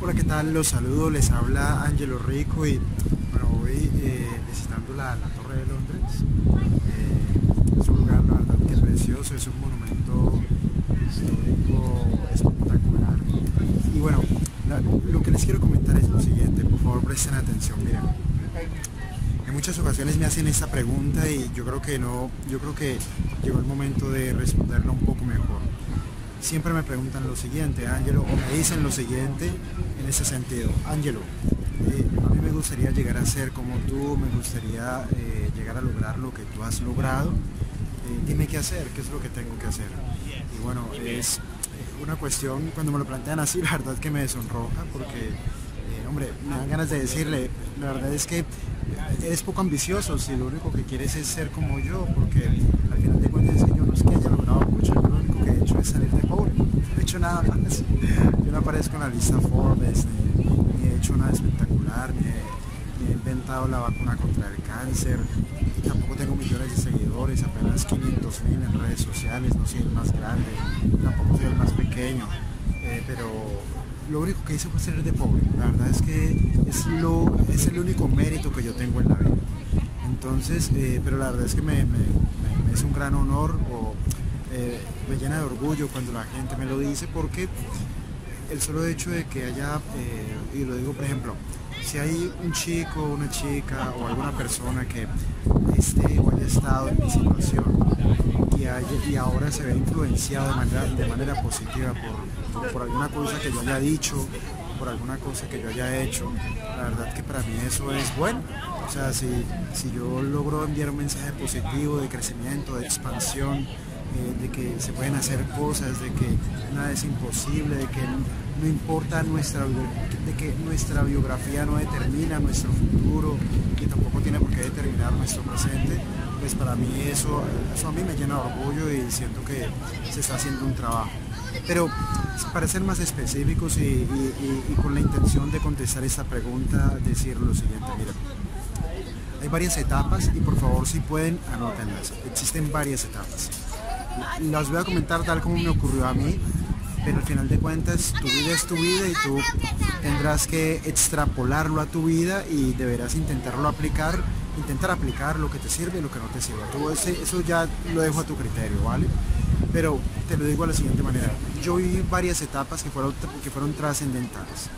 Hola, ¿qué tal? Los saludo, les habla Angelo Rico y bueno, voy visitando la Torre de Londres. Es un lugar, la verdad, que es precioso, es un monumento histórico espectacular. Y bueno, lo que les quiero comentar es lo siguiente, por favor presten atención, miren. En muchas ocasiones me hacen esta pregunta y yo creo que llegó el momento de responderla un poco mejor. Siempre me preguntan lo siguiente, Angelo, o me dicen lo siguiente en ese sentido: Angelo, a mí me gustaría llegar a ser como tú, me gustaría llegar a lograr lo que tú has logrado, dime qué hacer, qué es lo que tengo que hacer. Y bueno, es una cuestión, cuando me lo plantean así, la verdad que me sonroja porque, hombre, me dan ganas de decirle, la verdad es que eres poco ambicioso si lo único que quieres es ser como yo, porque al final de cuentas es que yo no es que haya logrado mucho, yo lo único que he hecho es salir de pobre, no he hecho nada más. Yo no aparezco en la lista Forbes, ni he hecho nada espectacular, ni he inventado la vacuna contra el cáncer, y tampoco tengo millones de seguidores, apenas 500.000 en redes sociales, no soy el más grande, tampoco soy el más pequeño, pero lo único que hice fue salir de pobre. La verdad es que es el único mérito que yo tengo en la vida. Entonces, pero la verdad es que me es un gran honor, o me llena de orgullo cuando la gente me lo dice, porque el solo hecho de que haya, y lo digo por ejemplo, si hay un chico, una chica o alguna persona que esté o haya estado en mi situación y ahora se ve influenciado de manera positiva por alguna cosa que yo haya dicho, por alguna cosa que yo haya hecho, la verdad que para mí eso es bueno. O sea, si yo logro enviar un mensaje positivo de crecimiento, de expansión, de que se pueden hacer cosas, de que nada es imposible, de que no importa de que nuestra biografía no determina nuestro futuro y tampoco tiene por qué determinar nuestro presente, pues para mí eso a mí me llena de orgullo y siento que se está haciendo un trabajo. Pero para ser más específicos y con la intención de contestar esta pregunta, decir lo siguiente: mira, hay varias etapas y por favor, si pueden, anótenlas. Existen varias etapas. Las voy a comentar tal como me ocurrió a mí, pero al final de cuentas tu vida es tu vida y tú tendrás que extrapolarlo a tu vida y deberás intentar aplicar lo que te sirve y lo que no te sirve. Eso ya lo dejo a tu criterio, ¿vale? Pero te lo digo de la siguiente manera: yo viví varias etapas que fueron trascendentales.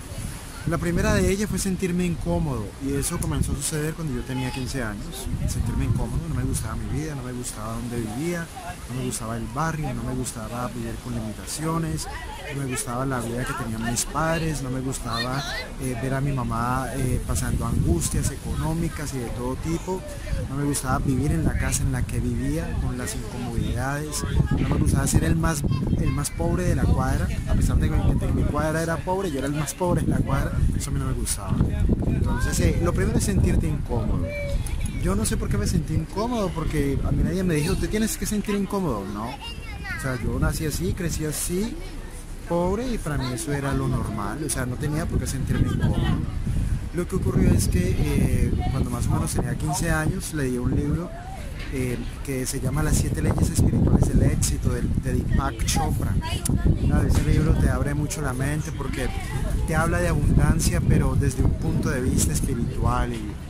La primera de ellas fue sentirme incómodo, y eso comenzó a suceder cuando yo tenía 15 años. Sentirme incómodo, no me gustaba mi vida, no me gustaba dónde vivía, no me gustaba el barrio, no me gustaba vivir con limitaciones, no me gustaba la vida que tenían mis padres, no me gustaba ver a mi mamá pasando angustias económicas y de todo tipo, no me gustaba vivir en la casa en la que vivía con las incomodidades, no me gustaba ser el más pobre de la cuadra, a pesar de que mi cuadra era pobre, yo era el más pobre de la cuadra. Eso a mí no me gustaba. Entonces, lo primero es sentirte incómodo. Yo no sé por qué me sentí incómodo, porque a mí nadie me dijo, te tienes que sentir incómodo, ¿no? O sea, yo nací así, crecí así, pobre, y para mí eso era lo normal. O sea, no tenía por qué sentirme incómodo. Lo que ocurrió es que cuando más o menos tenía 15 años, leí un libro que se llama Las 7 leyes espirituales del éxito, de Deepak Chopra. Ese libro te abre mucho la mente porque te habla de abundancia, pero desde un punto de vista espiritual,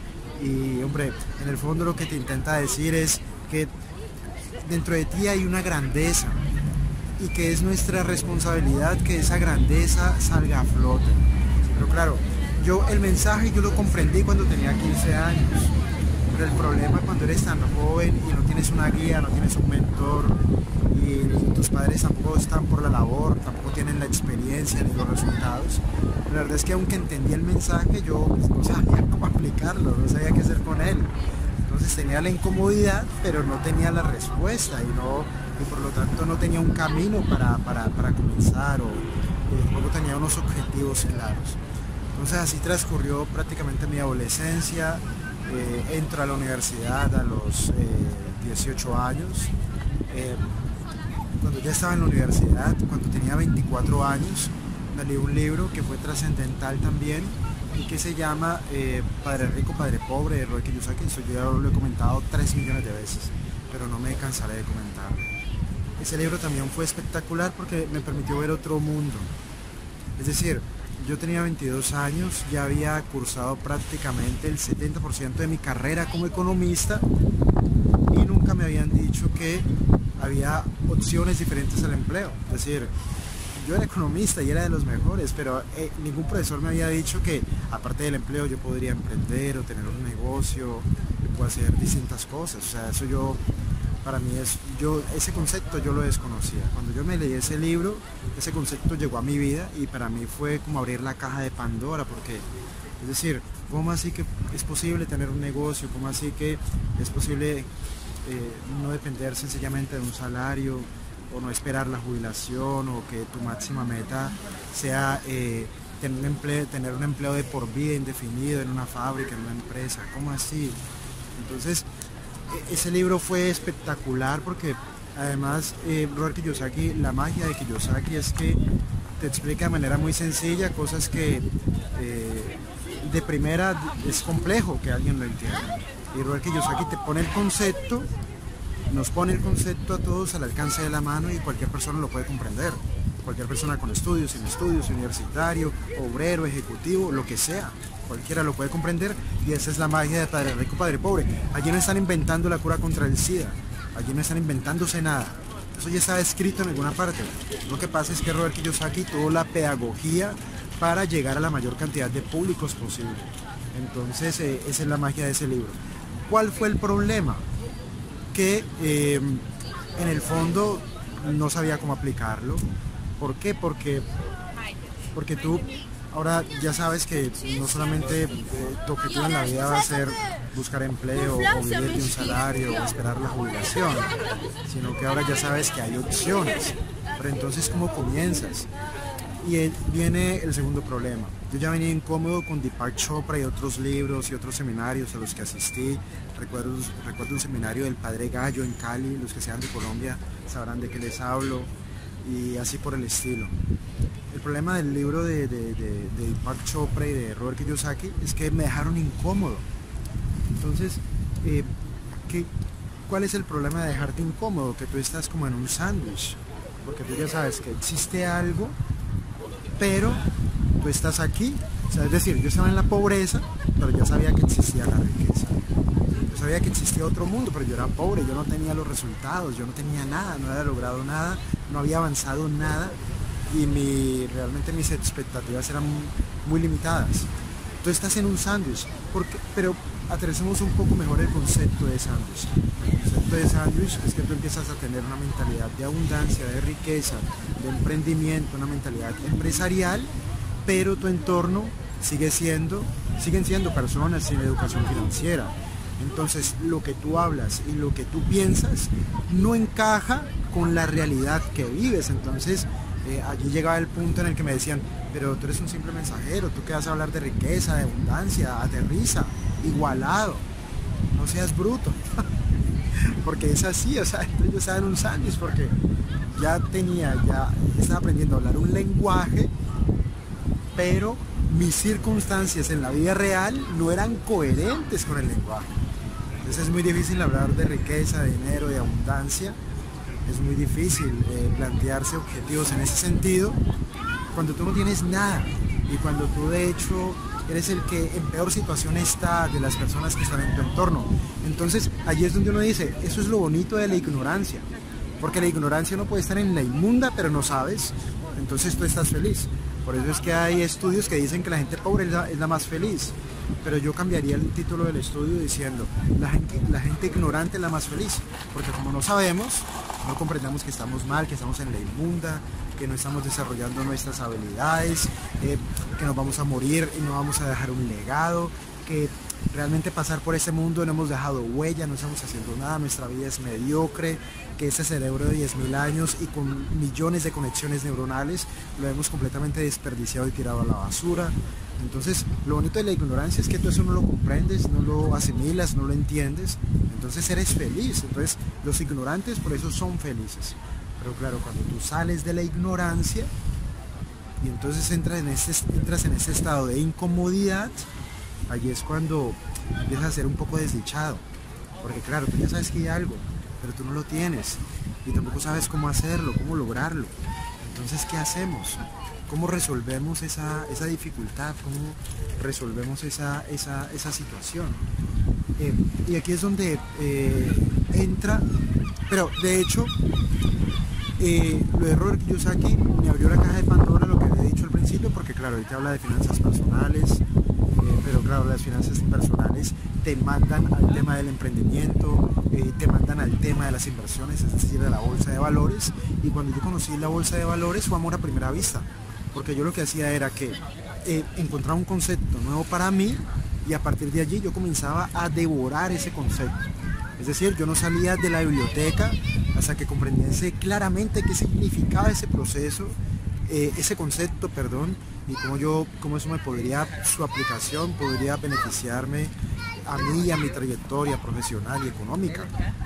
y hombre, en el fondo lo que te intenta decir es que dentro de ti hay una grandeza y que es nuestra responsabilidad que esa grandeza salga a flote. Pero claro, el mensaje yo lo comprendí cuando tenía 15 años. Pero el problema cuando eres tan joven y no tienes una guía, no tienes un mentor, y tus padres tampoco están por la labor, tampoco tienen la experiencia ni los resultados, la verdad es que aunque entendí el mensaje, yo no sabía cómo aplicarlo, no sabía qué hacer con él. Entonces tenía la incomodidad, pero no tenía la respuesta, y por lo tanto no tenía un camino para comenzar, o tampoco tenía unos objetivos claros. Entonces así transcurrió prácticamente mi adolescencia. Entro a la universidad a los 18 años. Cuando ya estaba en la universidad, cuando tenía 24 años, me leí un libro que fue trascendental también y que se llama Padre Rico, Padre Pobre, de Robert Kiyosaki. Eso yo ya lo he comentado 3 millones de veces, pero no me cansaré de comentarlo. Ese libro también fue espectacular porque me permitió ver otro mundo. Es decir, yo tenía 22 años, ya había cursado prácticamente el 70% de mi carrera como economista y nunca me habían dicho que había opciones diferentes al empleo. Es decir, yo era economista y era de los mejores, pero ningún profesor me había dicho que aparte del empleo yo podría emprender o tener un negocio, o hacer distintas cosas. O sea, eso para mí ese concepto yo lo desconocía. Cuando yo me leí ese libro, ese concepto llegó a mi vida y para mí fue como abrir la caja de Pandora, porque, es decir, ¿cómo así que es posible tener un negocio? ¿Cómo así que es posible no depender sencillamente de un salario o no esperar la jubilación o que tu máxima meta sea tener un empleo de por vida indefinido en una fábrica, en una empresa? ¿Cómo así? Entonces, ese libro fue espectacular porque además Robert Kiyosaki, la magia de Kiyosaki es que te explica de manera muy sencilla cosas que de primera es complejo que alguien lo entienda. Y Robert Kiyosaki te pone el concepto, nos pone el concepto a todos al alcance de la mano y cualquier persona lo puede comprender. Cualquier persona con estudios, sin estudios, universitario, obrero, ejecutivo, lo que sea. Cualquiera lo puede comprender y esa es la magia de Padre Rico, Padre Pobre. Allí no están inventando la cura contra el SIDA, allí no están inventándose nada. Eso ya está escrito en alguna parte. Lo que pasa es que Robert Kiyosaki tuvo la pedagogía para llegar a la mayor cantidad de públicos posible. Entonces esa es la magia de ese libro. ¿Cuál fue el problema? Que en el fondo no sabía cómo aplicarlo. ¿Por qué? Porque tú ahora ya sabes que no solamente tu objetivo en la vida va a ser buscar empleo o vivir de un salario o esperar la jubilación, sino que ahora ya sabes que hay opciones. Pero entonces, ¿cómo comienzas? Y viene el segundo problema. Yo ya venía incómodo con Deepak Chopra y otros libros y otros seminarios a los que asistí. Recuerdo un seminario del Padre Gallo en Cali, los que sean de Colombia sabrán de qué les hablo, y así por el estilo. El problema del libro de Deepak Chopra y de Robert Kiyosaki es que me dejaron incómodo. Entonces, ¿cuál es el problema de dejarte incómodo? Que tú estás como en un sándwich, porque tú ya sabes que existe algo, pero tú estás aquí. O sea, es decir, yo estaba en la pobreza, pero ya sabía que existía la riqueza. Yo sabía que existía otro mundo, pero yo era pobre, yo no tenía los resultados, yo no tenía nada, no había logrado nada, no había avanzado nada y realmente mis expectativas eran muy limitadas. Tú estás en un sándwich, pero aterricemos un poco mejor el concepto de sándwich. El concepto de sándwich es que tú empiezas a tener una mentalidad de abundancia, de riqueza, de emprendimiento, una mentalidad empresarial, pero tu entorno siguen siendo personas sin educación financiera. Entonces lo que tú hablas y lo que tú piensas no encaja con la realidad que vives. Entonces allí llegaba el punto en el que me decían, pero tú eres un simple mensajero, tú qué vas a hablar de riqueza, de abundancia, aterriza, igualado, no seas bruto. Porque es así, o sea, entonces yo estaba en un sándwich porque ya estaba aprendiendo a hablar un lenguaje, pero mis circunstancias en la vida real no eran coherentes con el lenguaje. Entonces es muy difícil hablar de riqueza, de dinero, de abundancia. Es muy difícil plantearse objetivos en ese sentido cuando tú no tienes nada y cuando tú de hecho eres el que en peor situación está de las personas que están en tu entorno. Entonces allí es donde uno dice, eso es lo bonito de la ignorancia, porque la ignorancia no puede estar en la inmunda, pero no sabes, entonces tú estás feliz. Por eso es que hay estudios que dicen que la gente pobre es la más feliz, pero yo cambiaría el título del estudio diciendo la gente ignorante es la más feliz, porque como no sabemos, no comprendemos que estamos mal, que estamos en la inmunda, que no estamos desarrollando nuestras habilidades, que nos vamos a morir y no vamos a dejar un legado, que realmente pasar por ese mundo no hemos dejado huella, no estamos haciendo nada, nuestra vida es mediocre, que ese cerebro de 10.000 años y con millones de conexiones neuronales lo hemos completamente desperdiciado y tirado a la basura. Entonces lo bonito de la ignorancia es que tú eso no lo comprendes, no lo asimilas, no lo entiendes, entonces eres feliz. Entonces los ignorantes por eso son felices. Pero claro, cuando tú sales de la ignorancia y entonces entras en ese estado de incomodidad, allí es cuando empiezas a ser un poco desdichado, porque claro, tú ya sabes que hay algo, pero tú no lo tienes y tampoco sabes cómo hacerlo, cómo lograrlo. Entonces, ¿qué hacemos? ¿Cómo resolvemos esa dificultad? ¿Cómo resolvemos esa situación? Y aquí es donde entra, pero de hecho, lo de Robert Kiyosaki me abrió la caja de Pandora, lo que había dicho al principio, porque claro, ahorita habla de finanzas personales, pero claro, las finanzas personales te mandan al tema del emprendimiento, te mandan al tema de las inversiones, es decir, de la bolsa de valores. Y cuando yo conocí la bolsa de valores fue amor a primera vista, porque yo lo que hacía era que encontraba un concepto nuevo para mí y a partir de allí yo comenzaba a devorar ese concepto. Es decir, yo no salía de la biblioteca hasta que comprendiese claramente qué significaba ese proceso, ese concepto, perdón, y cómo eso su aplicación podría beneficiarme a mí y a mi trayectoria profesional y económica.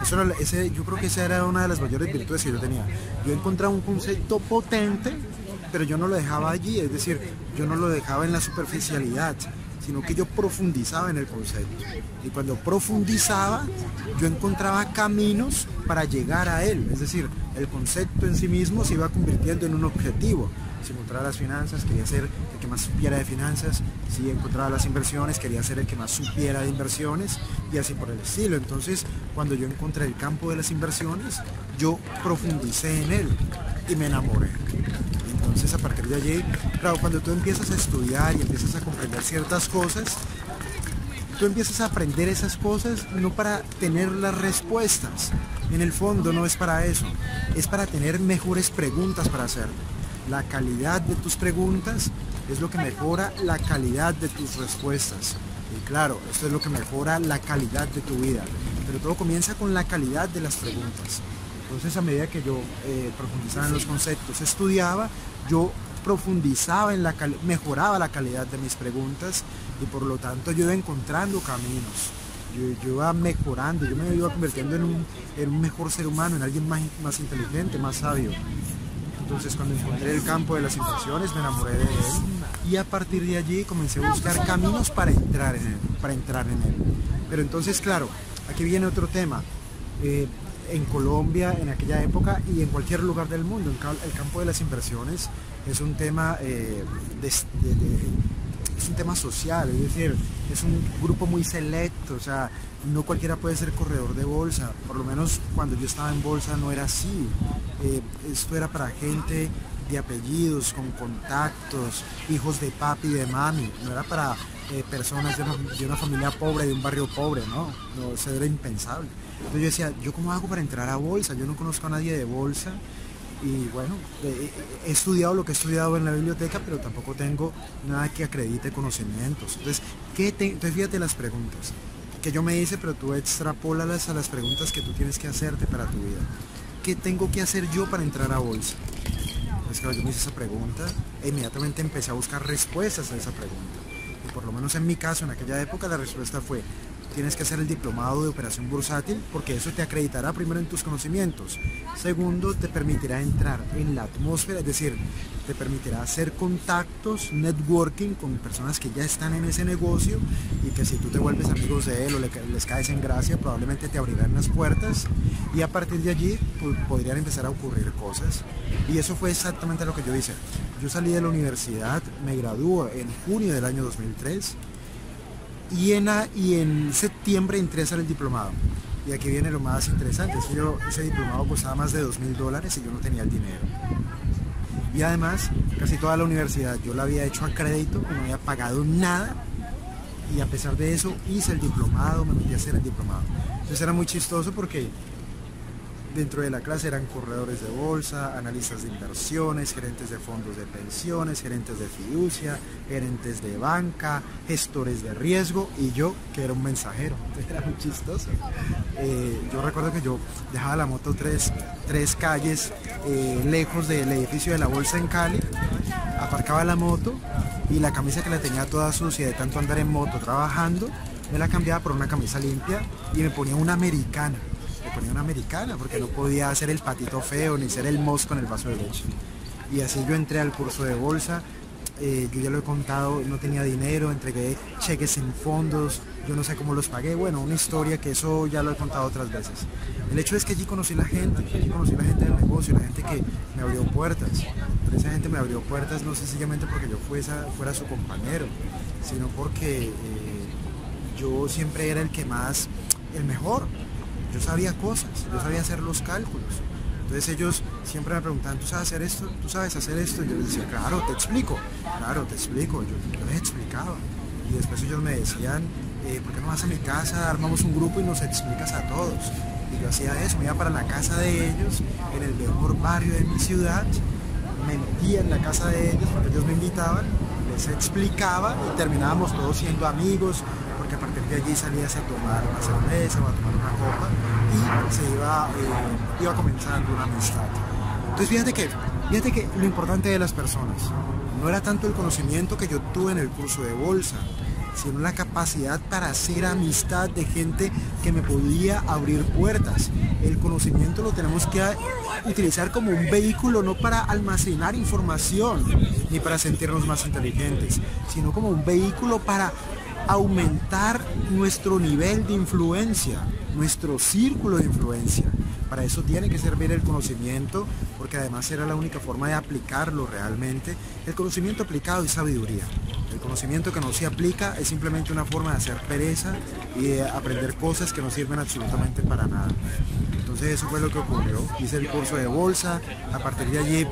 Yo creo que esa era una de las mayores virtudes que yo tenía. Yo encontraba un concepto potente, pero yo no lo dejaba allí, es decir, yo no lo dejaba en la superficialidad, sino que yo profundizaba en el concepto. Y cuando profundizaba, yo encontraba caminos para llegar a él. Es decir, el concepto en sí mismo se iba convirtiendo en un objetivo. Si encontraba las finanzas, quería ser el que más supiera de finanzas. Si encontraba las inversiones, quería ser el que más supiera de inversiones, y así por el estilo. Entonces, cuando yo encontré el campo de las inversiones, yo profundicé en él y me enamoré. Entonces, a partir de allí, claro, cuando tú empiezas a estudiar y empiezas a comprender ciertas cosas, tú empiezas a aprender esas cosas no para tener las respuestas. En el fondo no es para eso, es para tener mejores preguntas para hacer. La calidad de tus preguntas es lo que mejora la calidad de tus respuestas. Y claro, esto es lo que mejora la calidad de tu vida. Pero todo comienza con la calidad de las preguntas. Entonces, a medida que yo profundizaba en los conceptos, estudiaba, yo profundizaba mejoraba la calidad de mis preguntas y por lo tanto yo iba encontrando caminos. Yo iba mejorando, yo me iba convirtiendo en un mejor ser humano, en alguien más inteligente, más sabio. Entonces, cuando encontré el campo de las inversiones, me enamoré de él y a partir de allí comencé a buscar caminos para entrar en él. Pero entonces, claro, aquí viene otro tema. En Colombia, en aquella época y en cualquier lugar del mundo, el campo de las inversiones es un tema es un tema social, es decir, es un grupo muy selecto, o sea, no cualquiera puede ser corredor de bolsa, por lo menos cuando yo estaba en bolsa no era así. Esto era para gente de apellidos, con contactos, hijos de papi y de mami, no era para personas de una familia pobre, de un barrio pobre, no, eso era impensable. Entonces yo decía, ¿yo cómo hago para entrar a bolsa? Yo no conozco a nadie de bolsa y bueno, he estudiado lo que he estudiado en la biblioteca, pero tampoco tengo nada que acredite conocimientos. Entonces, entonces fíjate las preguntas que yo me hice, pero tú extrapólalas a las preguntas que tú tienes que hacerte para tu vida. ¿Qué tengo que hacer yo para entrar a bolsa? Entonces, claro, yo me hice esa pregunta e inmediatamente empecé a buscar respuestas a esa pregunta. Y por lo menos en mi caso, en aquella época, la respuesta fue: tienes que hacer el diplomado de operación bursátil porque eso te acreditará primero en tus conocimientos. Segundo, te permitirá entrar en la atmósfera, es decir, te permitirá hacer contactos, networking con personas que ya están en ese negocio y que si tú te vuelves amigos de él o les caes en gracia, probablemente te abrirán las puertas y a partir de allí podrían empezar a ocurrir cosas. Y eso fue exactamente lo que yo hice. Yo salí de la universidad, me graduó en junio del año 2003. Y en septiembre entré a hacer el diplomado. Y aquí viene lo más interesante, es que ese diplomado costaba más de $2000 y yo no tenía el dinero. Y además, casi toda la universidad yo la había hecho a crédito, no había pagado nada. Y a pesar de eso, hice el diplomado, me metí a hacer el diplomado. Entonces era muy chistoso porque dentro de la clase eran corredores de bolsa, analistas de inversiones, gerentes de fondos de pensiones, gerentes de fiducia, gerentes de banca, gestores de riesgo y yo, que era un mensajero. Era muy chistoso. Yo recuerdo que yo dejaba la moto tres calles lejos del edificio de la bolsa en Cali, aparcaba la moto y la camisa que la tenía toda sucia de tanto andar en moto trabajando, me la cambiaba por una camisa limpia y me ponía una americana. Porque no podía hacer el patito feo ni ser el mosco en el vaso de leche. Y así yo entré al curso de bolsa. yo ya lo he contado, no tenía dinero, entregué cheques sin fondos, yo no sé cómo los pagué, bueno, una historia que eso ya lo he contado otras veces. El hecho es que allí conocí la gente del negocio, la gente que me abrió puertas, pero esa gente me abrió puertas no sencillamente porque yo fuera su compañero, sino porque yo siempre era el mejor, yo sabía cosas, yo sabía hacer los cálculos. Entonces ellos siempre me preguntaban, ¿tú sabes hacer esto? ¿Tú sabes hacer esto? Y yo les decía, claro, te explico, yo les explicaba. Y después ellos me decían, ¿por qué no vas a mi casa, armamos un grupo y nos explicas a todos? Y yo hacía eso, me iba para la casa de ellos, en el mejor barrio de mi ciudad, me metía en la casa de ellos porque ellos me invitaban, les explicaba y terminábamos todos siendo amigos, porque a partir de allí salías a tomar una cerveza o a tomar una copa y se iba comenzando una amistad. Entonces fíjate que lo importante de las personas no era tanto el conocimiento que yo tuve en el curso de bolsa, sino la capacidad para hacer amistad de gente que me podía abrir puertas. El conocimiento lo tenemos que utilizar como un vehículo, no para almacenar información ni para sentirnos más inteligentes, sino como un vehículo para aumentar nuestro nivel de influencia, nuestro círculo de influencia. Para eso tiene que servir el conocimiento, porque además era la única forma de aplicarlo realmente. El conocimiento aplicado es sabiduría. El conocimiento que no se aplica es simplemente una forma de hacer pereza y de aprender cosas que no sirven absolutamente para nada. Entonces eso fue lo que ocurrió. Hice el curso de bolsa, a partir de allí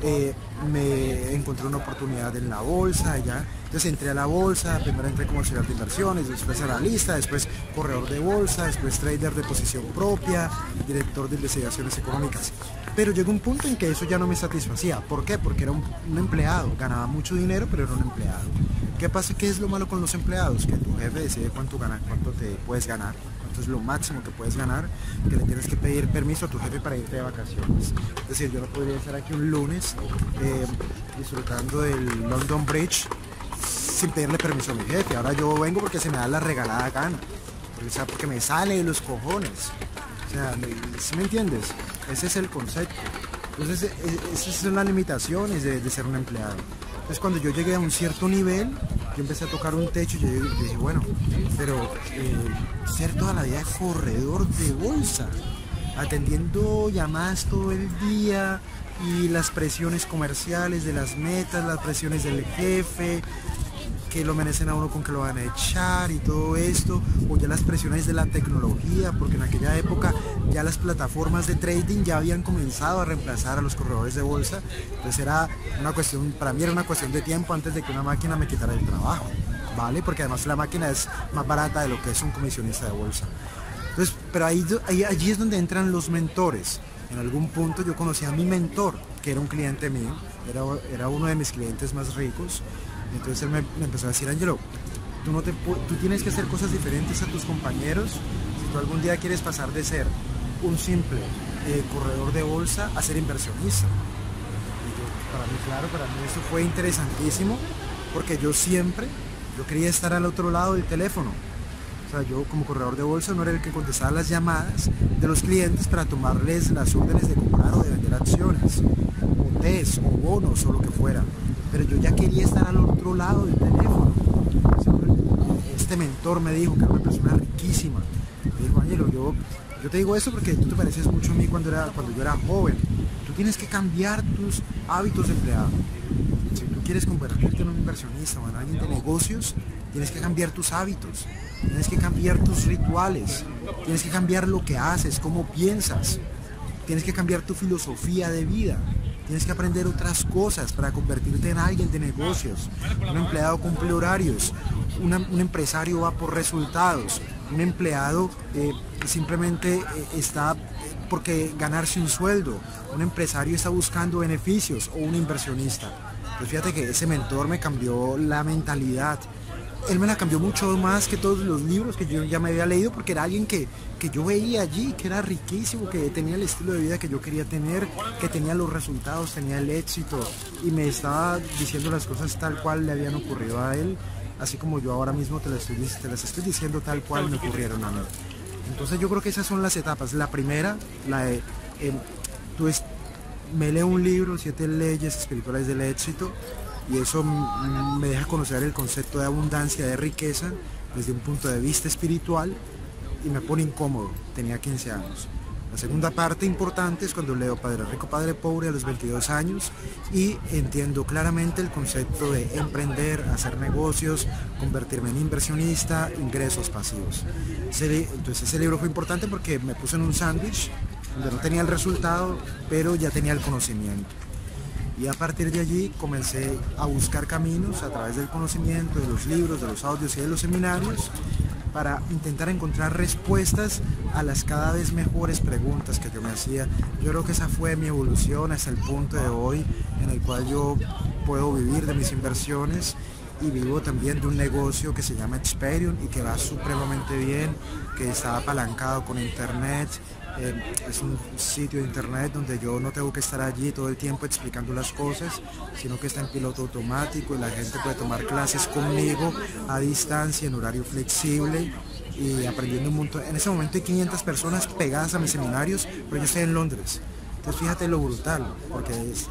me encontré una oportunidad en la bolsa, ya. Entonces entré a la bolsa, primero entré como auxiliar de inversiones, después analista, después corredor de bolsa, después trader de posición propia, director de investigaciones económicas. Pero llegó un punto en que eso ya no me satisfacía. ¿Por qué? Porque era un empleado, ganaba mucho dinero, pero era un empleado. ¿Qué pasa? ¿Qué es lo malo con los empleados? Que tu jefe decide cuánto te puedes ganar, cuánto es lo máximo que puedes ganar, que le tienes que pedir permiso a tu jefe para irte de vacaciones. Es decir, yo no podría estar aquí un lunes disfrutando del London Bridge sin pedirle permiso a mi jefe. Ahora yo vengo porque se me da la regalada gana, porque me sale de los cojones. O sea, ¿sí me entiendes? Ese es el concepto. Entonces, esas son las limitaciones de ser un empleado. Entonces, cuando yo llegué a un cierto nivel, yo empecé a tocar un techo y yo dije, bueno, pero ser toda la vida corredor de bolsa, atendiendo llamadas todo el día y las presiones comerciales de las metas, las presiones del jefe, que lo merecen a uno con que lo van a echar y todo esto, o ya las presiones de la tecnología, porque en aquella época ya las plataformas de trading ya habían comenzado a reemplazar a los corredores de bolsa. Entonces era una cuestión, para mí era una cuestión de tiempo antes de que una máquina me quitara el trabajo, ¿vale? Porque además la máquina es más barata de lo que es un comisionista de bolsa. Entonces, pero allí es donde entran los mentores. En algún punto yo conocí a mi mentor, que era un cliente mío, era uno de mis clientes más ricos. Entonces él me empezó a decir, Ángelo, tú tienes que hacer cosas diferentes a tus compañeros si tú algún día quieres pasar de ser un simple corredor de bolsa a ser inversionista. Y para mí eso fue interesantísimo, porque yo quería estar al otro lado del teléfono. O sea, yo como corredor de bolsa no era el que contestaba las llamadas de los clientes para tomarles las órdenes de comprar o de vender acciones, o TES, o bonos, o lo que fuera. Pero yo ya quería estar al otro lado del teléfono. Este mentor me dijo que era una persona riquísima. Me dijo, Ángelo, yo te digo eso porque tú te pareces mucho a mí cuando yo era joven. Tú tienes que cambiar tus hábitos de empleado. Si tú quieres convertirte en un inversionista o en alguien de negocios, tienes que cambiar tus hábitos, tienes que cambiar tus rituales, tienes que cambiar lo que haces, cómo piensas, tienes que cambiar tu filosofía de vida. Tienes que aprender otras cosas para convertirte en alguien de negocios. Un empleado cumple horarios, un empresario va por resultados, un empleado simplemente está porque ganarse un sueldo, un empresario está buscando beneficios, o un inversionista. Pues fíjate que ese mentor me cambió la mentalidad. Él me la cambió mucho más que todos los libros que yo ya me había leído, porque era alguien que yo veía allí, que era riquísimo, que tenía el estilo de vida que yo quería tener, que tenía los resultados, tenía el éxito, y me estaba diciendo las cosas tal cual le habían ocurrido a él, así como yo ahora mismo te las estoy diciendo tal cual me ocurrieron a mí. Entonces yo creo que esas son las etapas. La primera, la de me leo un libro, 7 leyes espirituales del éxito, y eso me deja conocer el concepto de abundancia, de riqueza, desde un punto de vista espiritual, y me pone incómodo. Tenía 15 años. La segunda parte importante es cuando leo Padre Rico, Padre Pobre a los 22 años y entiendo claramente el concepto de emprender, hacer negocios, convertirme en inversionista, ingresos pasivos. Entonces ese libro fue importante porque me puse en un sándwich donde no tenía el resultado, pero ya tenía el conocimiento. Y a partir de allí comencé a buscar caminos a través del conocimiento, de los libros, de los audios y de los seminarios, para intentar encontrar respuestas a las cada vez mejores preguntas que yo me hacía. Yo creo que esa fue mi evolución hasta el punto de hoy en el cual yo puedo vivir de mis inversiones y vivo también de un negocio que se llama Experian y que va supremamente bien, que está apalancado con internet. Es un sitio de internet donde yo no tengo que estar allí todo el tiempo explicando las cosas, sino que está en piloto automático y la gente puede tomar clases conmigo a distancia, en horario flexible y aprendiendo un montón. En ese momento hay 500 personas pegadas a mis seminarios, pero yo estoy en Londres. Entonces fíjate lo brutal, porque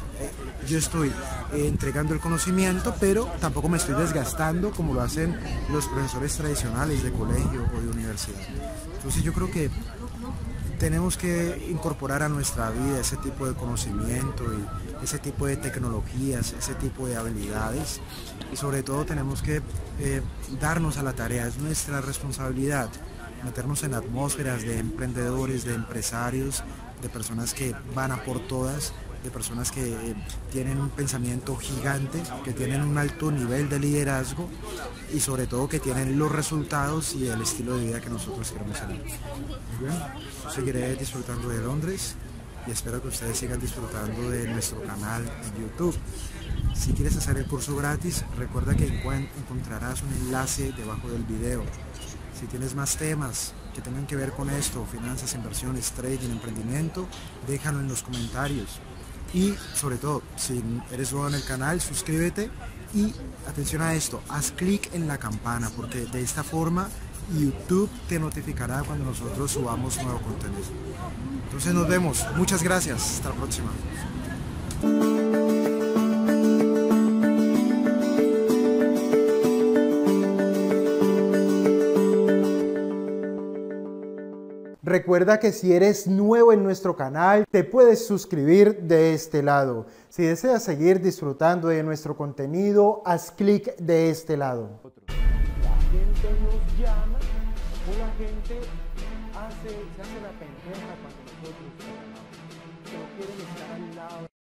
yo estoy entregando el conocimiento, pero tampoco me estoy desgastando como lo hacen los profesores tradicionales de colegio o de universidad. Entonces yo creo que tenemos que incorporar a nuestra vida ese tipo de conocimiento y ese tipo de tecnologías, ese tipo de habilidades, y sobre todo tenemos que darnos a la tarea, es nuestra responsabilidad meternos en atmósferas de emprendedores, de empresarios, de personas que van a por todas, de personas que tienen un pensamiento gigante, que tienen un alto nivel de liderazgo y sobre todo que tienen los resultados y el estilo de vida que nosotros queremos tener. Muy bien, yo seguiré disfrutando de Londres y espero que ustedes sigan disfrutando de nuestro canal en YouTube. Si quieres hacer el curso gratis, recuerda que encontrarás un enlace debajo del video. Si tienes más temas que tengan que ver con esto, finanzas, inversiones, trading, emprendimiento, déjalo en los comentarios. Y sobre todo, si eres nuevo en el canal, suscríbete y atención a esto, haz clic en la campana porque de esta forma YouTube te notificará cuando nosotros subamos nuevo contenido. Entonces nos vemos, muchas gracias, hasta la próxima. Recuerda que si eres nuevo en nuestro canal, te puedes suscribir de este lado. Si deseas seguir disfrutando de nuestro contenido, haz clic de este lado. La gente nos llama o la gente se hace la pendeja cuando nosotros no quieren estar al lado.